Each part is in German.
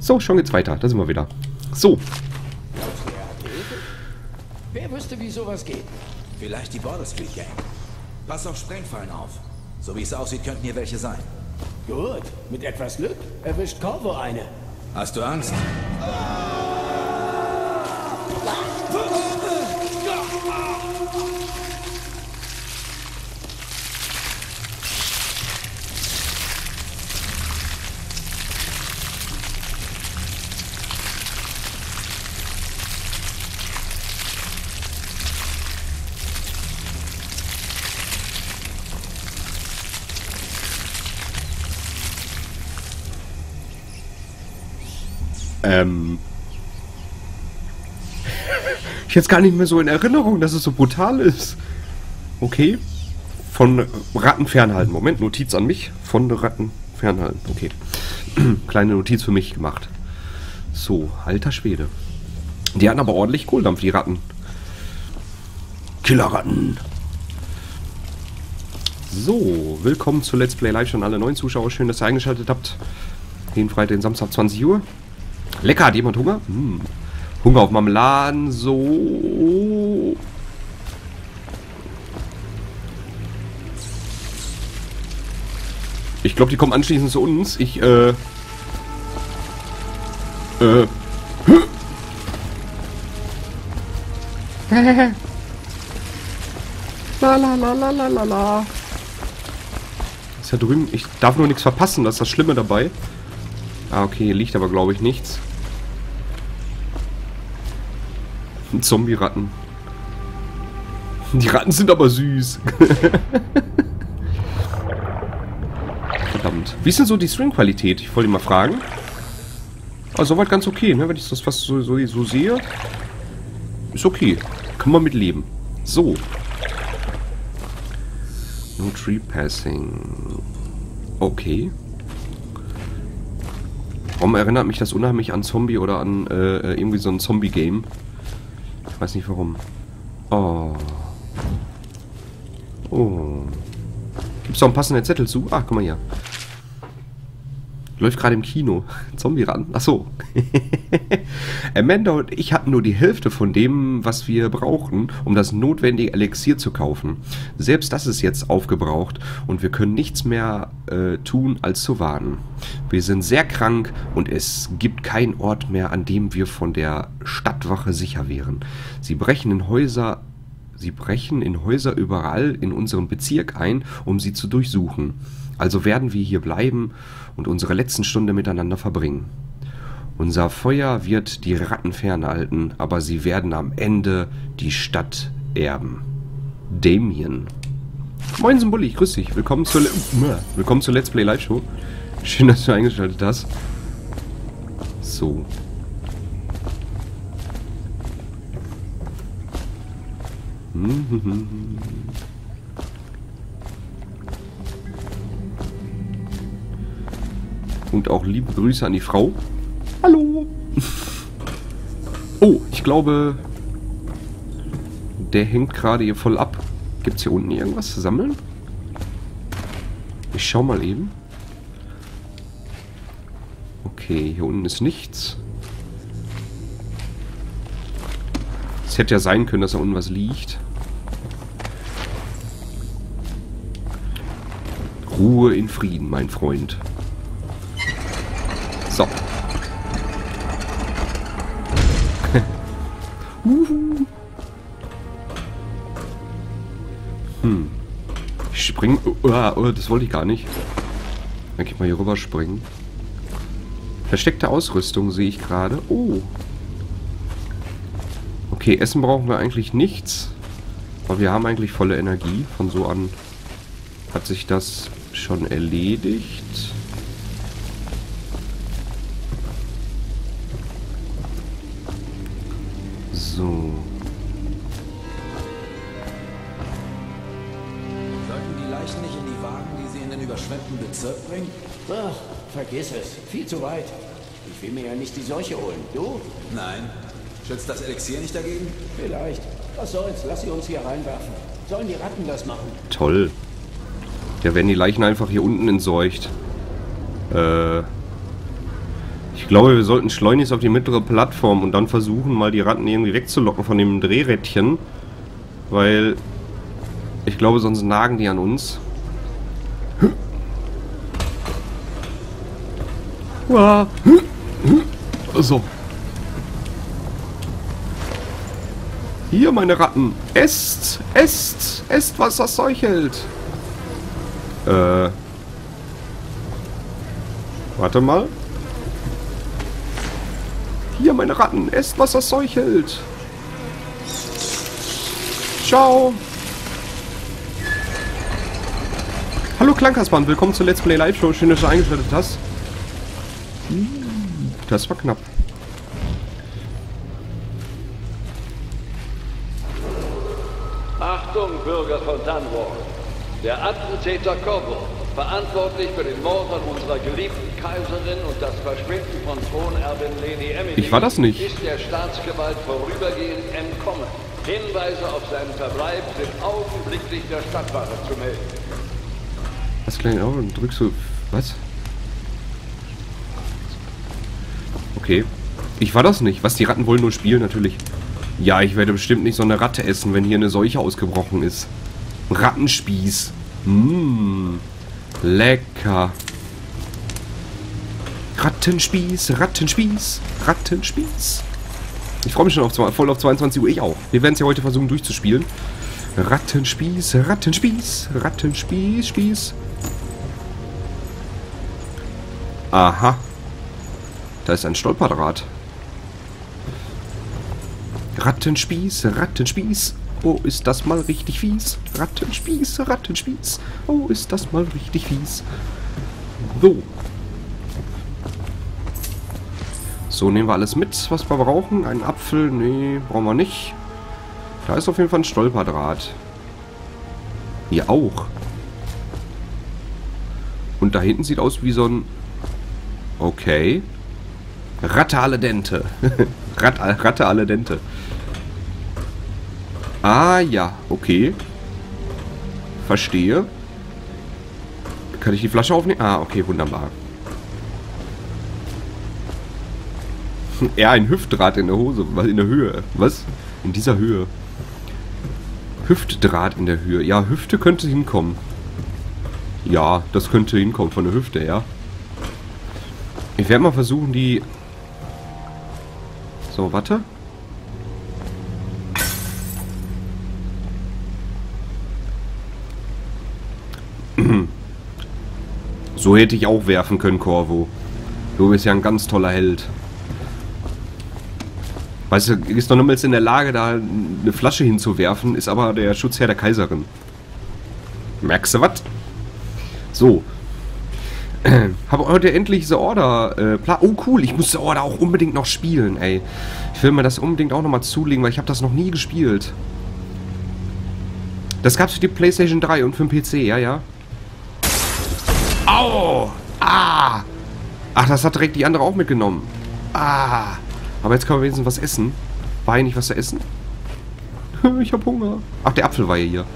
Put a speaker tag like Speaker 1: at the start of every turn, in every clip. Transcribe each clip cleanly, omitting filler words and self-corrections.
Speaker 1: So, schon geht's weiter. Da sind wir wieder. So.
Speaker 2: Wer wüsste, wie sowas geht?
Speaker 3: Vielleicht die Border Street Gang. Pass auf Sprengfallen auf. So wie es aussieht, könnten hier welche sein.
Speaker 2: Gut, mit etwas Glück erwischt Corvo eine.
Speaker 3: Hast du Angst?
Speaker 1: Ich jetzt gar nicht mehr so in Erinnerung, dass es so brutal ist. Okay. Von Ratten fernhalten. Moment, Notiz an mich. Von Ratten fernhalten. Okay. Kleine Notiz für mich gemacht. So, alter Schwede. Die hatten aber ordentlich Kohldampf, die Ratten. Killerratten. So, willkommen zu Let's Play Live. Schon alle neuen Zuschauer. Schön, dass ihr eingeschaltet habt. Den Freitag, den Samstag, 20 Uhr. Lecker, hat jemand Hunger? Hunger auf Marmeladen, so. Ich glaube, die kommen anschließend zu uns. La la la la la la la. Ist ja drüben. Ich darf nur nichts verpassen, das ist das Schlimme dabei. Ah, okay, hier liegt aber, glaube ich, nichts. Zombie-Ratten. Die Ratten sind aber süß. Verdammt. Wie ist denn so die String-Qualität? Ich wollte mal fragen. Aber soweit ganz okay, ne? Wenn ich das fast so sehe. Ist okay. Kann man mit leben. So. No tree passing. Okay. Warum erinnert mich das unheimlich an Zombie oder an irgendwie so ein Zombie-Game? Ich weiß nicht warum. Oh. Oh. Gibt's da einen passenden Zettel zu? Ah, guck mal hier. Läuft gerade im Kino. Zombie-Ratten. Achso. Amanda und ich hatten nur die Hälfte von dem, was wir brauchten, um das notwendige Elixier zu kaufen. Selbst das ist jetzt aufgebraucht und wir können nichts mehr tun, als zu warten. Wir sind sehr krank und es gibt keinen Ort mehr, an dem wir von der Stadtwache sicher wären. Sie brechen in Häuser überall in unserem Bezirk ein, um sie zu durchsuchen. Also werden wir hier bleiben und unsere letzten Stunden miteinander verbringen. Unser Feuer wird die Ratten fernhalten, aber sie werden am Ende die Stadt erben. Damien. Moin Symboli, grüß dich. Willkommen zur Let's Play Live Show. Schön, dass du eingeschaltet hast. So. Und auch liebe Grüße an die Frau. Hallo. Oh, ich glaube, der hängt gerade hier voll ab. Gibt es hier unten irgendwas zu sammeln? Ich schau mal eben. Okay, hier unten ist nichts. Es hätte ja sein können, dass da unten was liegt. Ruhe in Frieden, mein Freund. So. Ich spring. Das wollte ich gar nicht. Dann kann ich mal hier rüber springen. Versteckte Ausrüstung sehe ich gerade. Oh. Okay, Essen brauchen wir eigentlich nichts. Aber wir haben eigentlich volle Energie. Von so an hat sich das schon erledigt. So.
Speaker 3: Sollten die Leichen nicht in die Wagen, die sie in den überschwemmten Bezirk bringen?
Speaker 2: Ach, vergiss es. Viel zu weit. Ich will mir ja nicht die Seuche holen. Du?
Speaker 3: Nein. Schützt das Elixier nicht dagegen?
Speaker 2: Vielleicht. Was soll's? Lass sie uns hier reinwerfen. Sollen die Ratten das machen?
Speaker 1: Toll. Ja, werden die Leichen einfach hier unten entsorgt. Ich Ich glaube, wir sollten schleunigst auf die mittlere Plattform und dann versuchen, mal die Ratten irgendwie wegzulocken von dem Drehrädchen. Weil ich glaube, sonst nagen die an uns. So. Hier, meine Ratten. Esst, esst, esst, was das Zeug hält. Warte mal. Hier, meine Ratten. Esst, was das Zeug hält. Ciao. Hallo Klankersband, willkommen zur Let's Play Live Show. Schön, dass du eingeschaltet hast. Das war knapp.
Speaker 4: Achtung, Bürger von Dunwall. Der Attentäter Corvo, verantwortlich für den Mord an unserer geliebten Kaiserin und das Verschwinden von Thronerbin Lady Emily,
Speaker 1: Ich war das nicht.
Speaker 4: ist der Staatsgewalt vorübergehend entkommen. Hinweise auf seinen Verbleib sind augenblicklich der Stadtwache zu melden.
Speaker 1: Was klein auf und drückst du. Was? Okay. Ich war das nicht. Was, die Ratten wollen nur spielen, natürlich. Ja, ich werde bestimmt nicht so eine Ratte essen, wenn hier eine Seuche ausgebrochen ist. Rattenspieß. Lecker. Rattenspieß, Rattenspieß, Rattenspieß. Ich freue mich schon voll auf 22 Uhr. Ich auch. Wir werden es ja heute versuchen durchzuspielen. Rattenspieß, Rattenspieß, Rattenspieß, Spieß. Aha. Da ist ein Stolperdraht. Rattenspieß, Rattenspieß. Oh, ist das mal richtig fies. Rattenspieß, Rattenspieß. Oh, ist das mal richtig fies. So. So, nehmen wir alles mit, was wir brauchen. Einen Apfel, nee, brauchen wir nicht. Da ist auf jeden Fall ein Stolperdraht. Hier auch. Und da hinten sieht aus wie so ein... Okay. Ratte alle Dente. Ratte alle Dente. Ah, ja, okay. Verstehe. Kann ich die Flasche aufnehmen? Ah, okay, wunderbar. Ja, ein Hüftdraht in der Hose. Was, in der Höhe? Was? In dieser Höhe. Hüftdraht in der Höhe. Ja, Hüfte könnte hinkommen. Ja, das könnte hinkommen von der Hüfte, ja. Ich werde mal versuchen, die... So, warte. So hätte ich auch werfen können, Corvo. Du bist ja ein ganz toller Held. Weißt du, ist noch niemals in der Lage, da eine Flasche hinzuwerfen, ist aber der Schutzherr der Kaiserin. Merkst du was? So. Habe heute endlich The Order. Oh cool, ich muss The Order auch unbedingt noch spielen, ey. Ich will mir das unbedingt auch nochmal zulegen, weil ich habe das noch nie gespielt. Das gab's für die PlayStation 3 und für den PC, ja, ja. Au! Ah! Ach, das hat direkt die andere auch mitgenommen. Ah! Aber jetzt können wir wenigstens was essen. War hier nicht was zu essen? Ich hab Hunger. Ach, der Apfel war ja hier.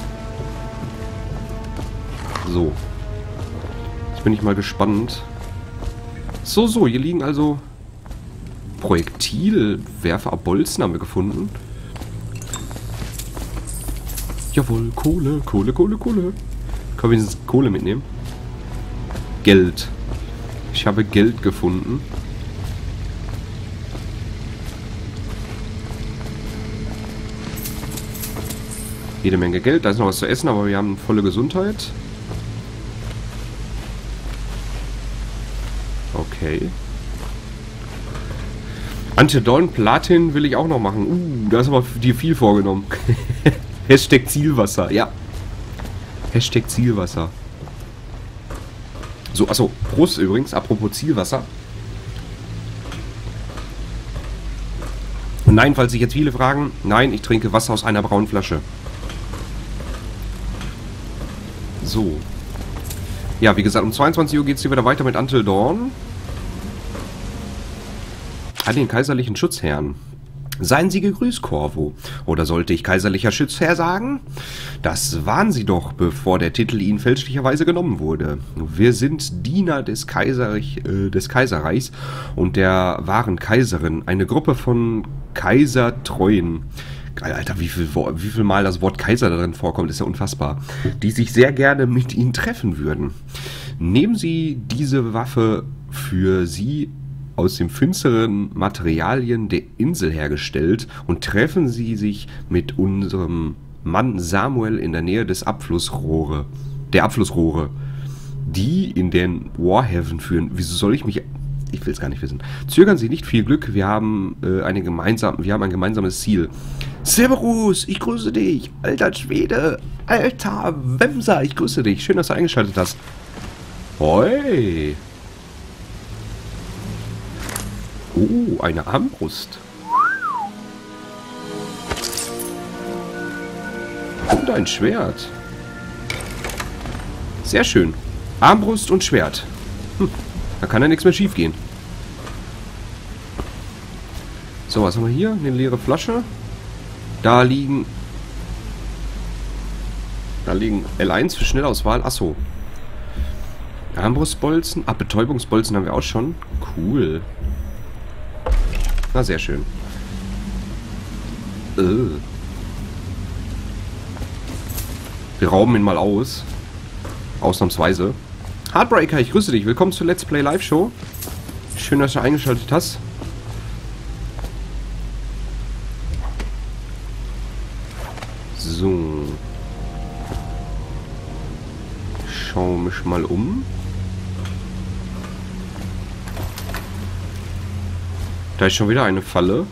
Speaker 1: So. Jetzt bin ich mal gespannt. So, so, hier liegen also Projektilwerfer, Bolzen haben wir gefunden. Jawohl, Kohle, Kohle, Kohle, Kohle. Können wir wenigstens Kohle mitnehmen? Geld. Ich habe Geld gefunden. Jede Menge Geld. Da ist noch was zu essen, aber wir haben volle Gesundheit. Okay. Antedon Platin will ich auch noch machen. Da ist aber dir viel vorgenommen. Hashtag Zielwasser, ja. Hashtag Zielwasser. So, achso, Prost übrigens, apropos Zielwasser. Und nein, falls sich jetzt viele fragen, nein, ich trinke Wasser aus einer braunen Flasche. So. Ja, wie gesagt, um 22 Uhr geht es hier wieder weiter mit Until Dawn. An den kaiserlichen Schutzherrn. Seien Sie gegrüßt, Corvo. Oder sollte ich kaiserlicher Schutzherr sagen? Das waren Sie doch, bevor der Titel Ihnen fälschlicherweise genommen wurde. Wir sind Diener des Kaiserreichs und der wahren Kaiserin. Eine Gruppe von Kaisertreuen. Geil, Alter, wie viel Mal das Wort Kaiser darin vorkommt, ist ja unfassbar. Die sich sehr gerne mit Ihnen treffen würden. Nehmen Sie diese Waffe für Sie aus den finsteren Materialien der Insel hergestellt und treffen Sie sich mit unserem Mann Samuel in der Nähe der Abflussrohre, die in den Warhaven führen. Wieso soll ich mich... Ich will es gar nicht wissen. Zögern Sie nicht, viel Glück, wir haben ein gemeinsames Ziel. Cerberus, ich grüße dich. Alter Schwede, alter Wemser, ich grüße dich. Schön, dass du eingeschaltet hast. Hoi. Oh, eine Armbrust. Und ein Schwert. Sehr schön. Armbrust und Schwert. Da kann ja nichts mehr schief gehen. So, was haben wir hier? Eine leere Flasche. Da liegen L1 für Schnellauswahl. Achso. Armbrustbolzen. Ah, Betäubungsbolzen haben wir auch schon. Cool. Na, sehr schön. Wir rauben ihn mal aus. Ausnahmsweise. Heartbreaker, ich grüße dich. Willkommen zur Let's Play Live Show. Schön, dass du eingeschaltet hast. So. Schau mich mal um. Da ist schon wieder eine Falle.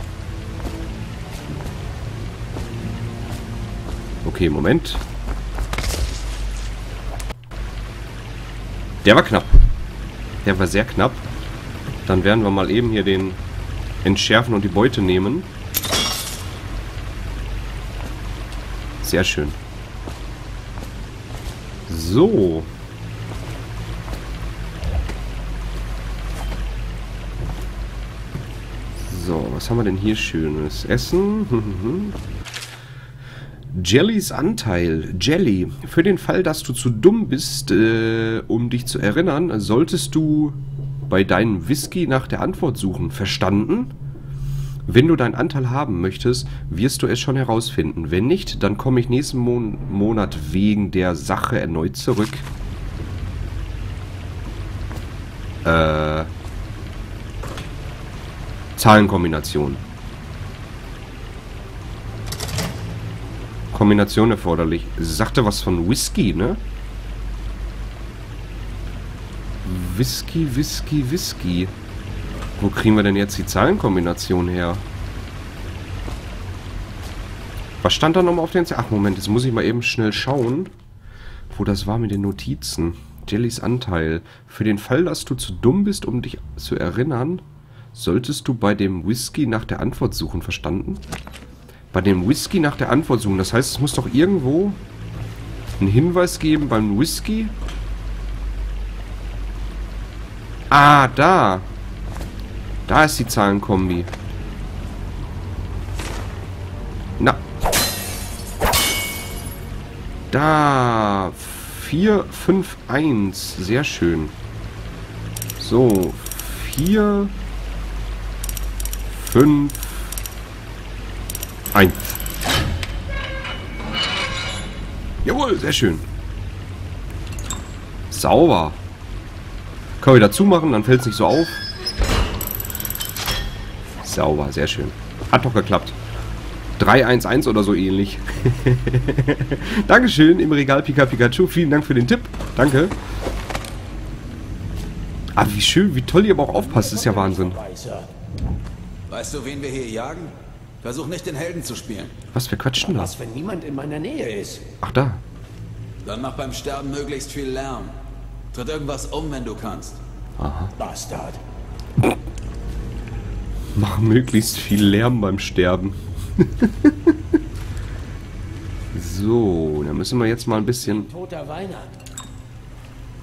Speaker 1: Okay, Moment. Der war knapp. Der war sehr knapp. Dann werden wir mal eben hier den entschärfen und die Beute nehmen. Sehr schön. So. So, was haben wir denn hier Schönes? Essen. Jellys Anteil. Jelly. Für den Fall, dass du zu dumm bist, um dich zu erinnern, solltest du bei deinem Whisky nach der Antwort suchen. Verstanden? Wenn du deinen Anteil haben möchtest, wirst du es schon herausfinden. Wenn nicht, dann komme ich nächsten Monat wegen der Sache erneut zurück. Zahlenkombination. Kombination erforderlich. Sagte was von Whisky, ne? Whisky, Whisky, Whisky. Wo kriegen wir denn jetzt die Zahlenkombination her? Was stand da nochmal auf den... Ach, Moment, jetzt muss ich mal eben schnell schauen, wo das war mit den Notizen. Jellys Anteil. Für den Fall, dass du zu dumm bist, um dich zu erinnern, solltest du bei dem Whisky nach der Antwort suchen. Verstanden? Bei dem Whisky nach der Antwort suchen. Das heißt, es muss doch irgendwo einen Hinweis geben beim Whisky. Ah, da. Da ist die Zahlenkombi. Na. Da. 4, 5, 1. Sehr schön. So. 4, 5, 1. Jawohl, sehr schön. Sauber. Können wir dazu machen, dann fällt es nicht so auf. Sauber, sehr schön. Hat doch geklappt. 311 oder so ähnlich. Dankeschön im Regal Pikachu. Vielen Dank für den Tipp. Danke. Ah, wie schön, wie toll ihr aber auch aufpasst. Das ist ja Wahnsinn.
Speaker 3: Weißt du, wen wir hier jagen? Versuch nicht, den Helden zu spielen.
Speaker 1: Was, wer quatscht denn da?
Speaker 2: Was, wenn niemand in meiner Nähe ist?
Speaker 1: Ach, da.
Speaker 3: Dann mach beim Sterben möglichst viel Lärm. Tritt irgendwas um, wenn du kannst.
Speaker 1: Aha.
Speaker 2: Bastard.
Speaker 1: Mach möglichst viel Lärm beim Sterben. So, dann müssen wir jetzt mal ein bisschen...
Speaker 2: Toter Weihnacht.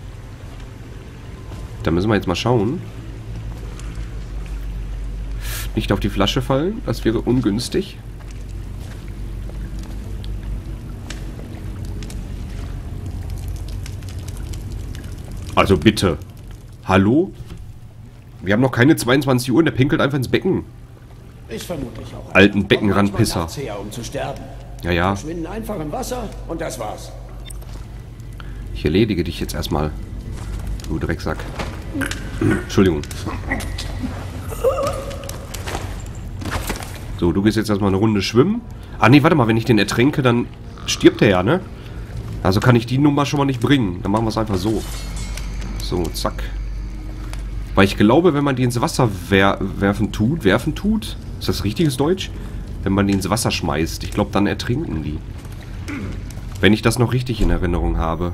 Speaker 1: Da müssen wir jetzt mal schauen. Nicht auf die Flasche fallen, das wäre ungünstig. Also bitte. Hallo? Wir haben noch keine 22 Uhr und der pinkelt einfach ins Becken.
Speaker 2: Ist vermutlich auch
Speaker 1: Alten Beckenrandpisser.
Speaker 2: nachts her, um zu sterben.
Speaker 1: Ja, ja.
Speaker 2: Verschwinden einfach im Wasser und das war's.
Speaker 1: Ich erledige dich jetzt erstmal. Du Drecksack. Entschuldigung. So, du gehst jetzt erstmal eine Runde schwimmen. Ah, nee, warte mal, wenn ich den ertränke, dann stirbt er ja, ne? Also kann ich die Nummer schon mal nicht bringen. Dann machen wir es einfach so. So, zack. Weil ich glaube, wenn man die ins Wasser werfen tut, ist das richtiges Deutsch? Wenn man die ins Wasser schmeißt, ich glaube, dann ertrinken die. Wenn ich das noch richtig in Erinnerung habe.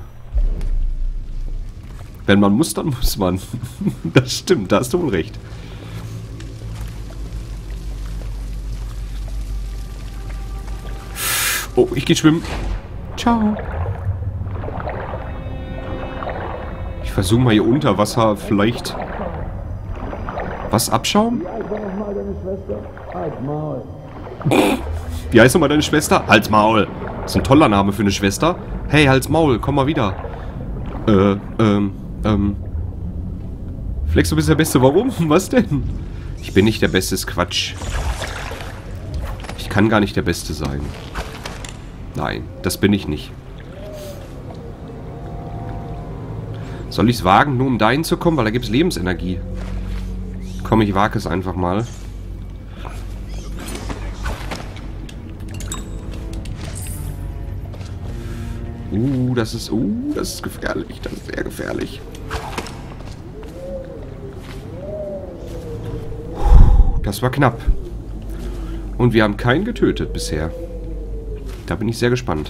Speaker 1: Wenn man muss, dann muss man. Das stimmt, da hast du wohl recht. Oh, ich gehe schwimmen. Ciao. Ich versuche mal hier unter Wasser vielleicht... Was, Abschaum? Wie heißt nochmal deine Schwester? Halt's Maul. Das ist ein toller Name für eine Schwester. Hey, Halt's Maul, komm mal wieder. Flex, du bist der Beste. Warum? Was denn? Ich bin nicht der Beste, ist Quatsch. Ich kann gar nicht der Beste sein. Nein, das bin ich nicht. Soll ich es wagen, nur um dahin zu kommen? Weil da gibt es Lebensenergie. Komm, ich wage es einfach mal. Das ist gefährlich. Das ist sehr gefährlich. Das war knapp. Und wir haben keinen getötet bisher. Da bin ich sehr gespannt.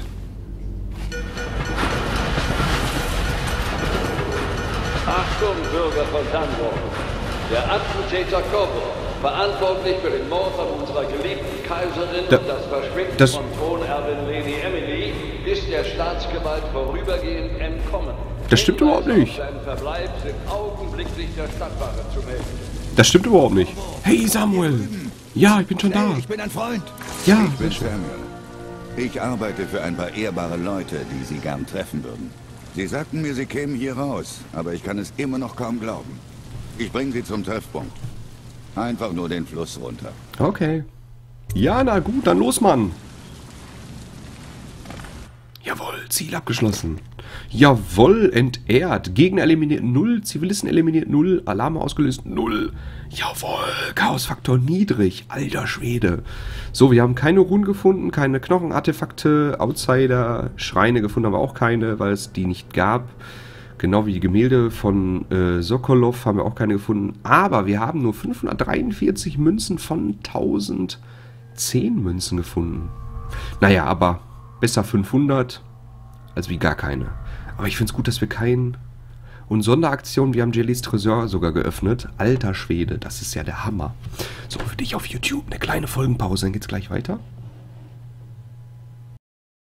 Speaker 4: Achtung, Bürger von Dunwall. Der Attentäter Corvo, verantwortlich für den Mord an unserer geliebten Kaiserin und das Verschwinden von Thronerbin Lady Emily, ist der Staatsgewalt vorübergehend entkommen.
Speaker 1: Das stimmt überhaupt nicht.
Speaker 4: Sein Verbleib sind augenblicklich der Stadtwache zu melden.
Speaker 1: Das stimmt überhaupt nicht. Hey Samuel! Ja, ich bin schon da.
Speaker 3: Hey, ich bin ein Freund.
Speaker 1: Ja,
Speaker 3: Ich bin Samuel. Ich arbeite für ein paar ehrbare Leute, die Sie gern treffen würden. Sie sagten mir, Sie kämen hier raus, aber ich kann es immer noch kaum glauben. Ich bringe Sie zum Treffpunkt. Einfach nur den Fluss runter.
Speaker 1: Okay. Ja, na gut, dann los, Mann. Jawohl, Ziel abgeschlossen. Jawohl, entehrt. Gegner eliminiert 0, Zivilisten eliminiert 0, Alarme ausgelöst 0. Jawohl, Chaosfaktor niedrig. Alter Schwede. So, wir haben keine Runen gefunden, keine Knochenartefakte, Outsider, Schreine gefunden haben wir auch keine, weil es die nicht gab. Genau wie die Gemälde von Sokolov haben wir auch keine gefunden. Aber wir haben nur 543 Münzen von 1010 Münzen gefunden. Naja, aber besser 500 als wie gar keine. Aber ich finde es gut, dass wir keinen... Und Sonderaktion, wir haben Jellys Tresor sogar geöffnet. Alter Schwede, das ist ja der Hammer. So, für dich auf YouTube eine kleine Folgenpause, dann geht's gleich weiter.